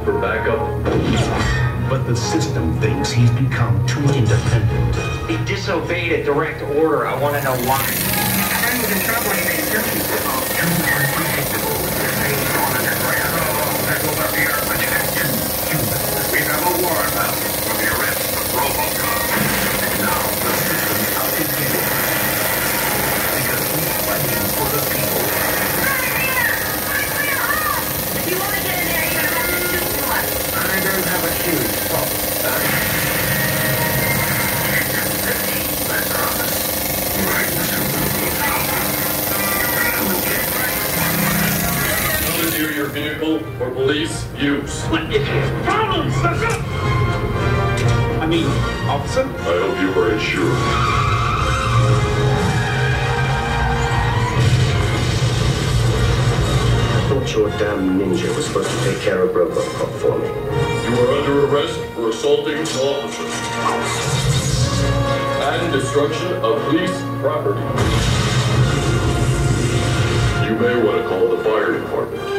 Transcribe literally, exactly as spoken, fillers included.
for backup? But the system thinks he's become too independent. He disobeyed a direct order. I want to know why. Friend was in trouble. He made dirty. Too unpredictable. There goes our Pierre. Too human. We have a warrant out for the arrest of Robocop. And now the system's out to get him. Because he's fighting for the people. If you want to get in there, you're gonna have to shoot to us. I don't have a huge problem with that. I promise. Right, Mister Notice here your vehicle for police use. What is his problem, sucker? I mean, officer? I hope you are insured. I thought your damn ninja was supposed to take care of Robocop for me. You are under arrest for assaulting an officer and destruction of police property. You may want to call the fire department.